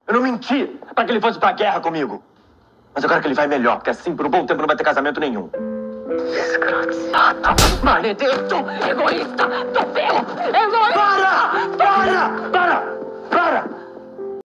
Eu não menti pra que ele fosse pra guerra comigo. Mas eu quero que ele vá melhor, porque assim, por um bom tempo, não vai ter casamento nenhum. Desgraçado, maledito, egoísta, tufelo, egoísta!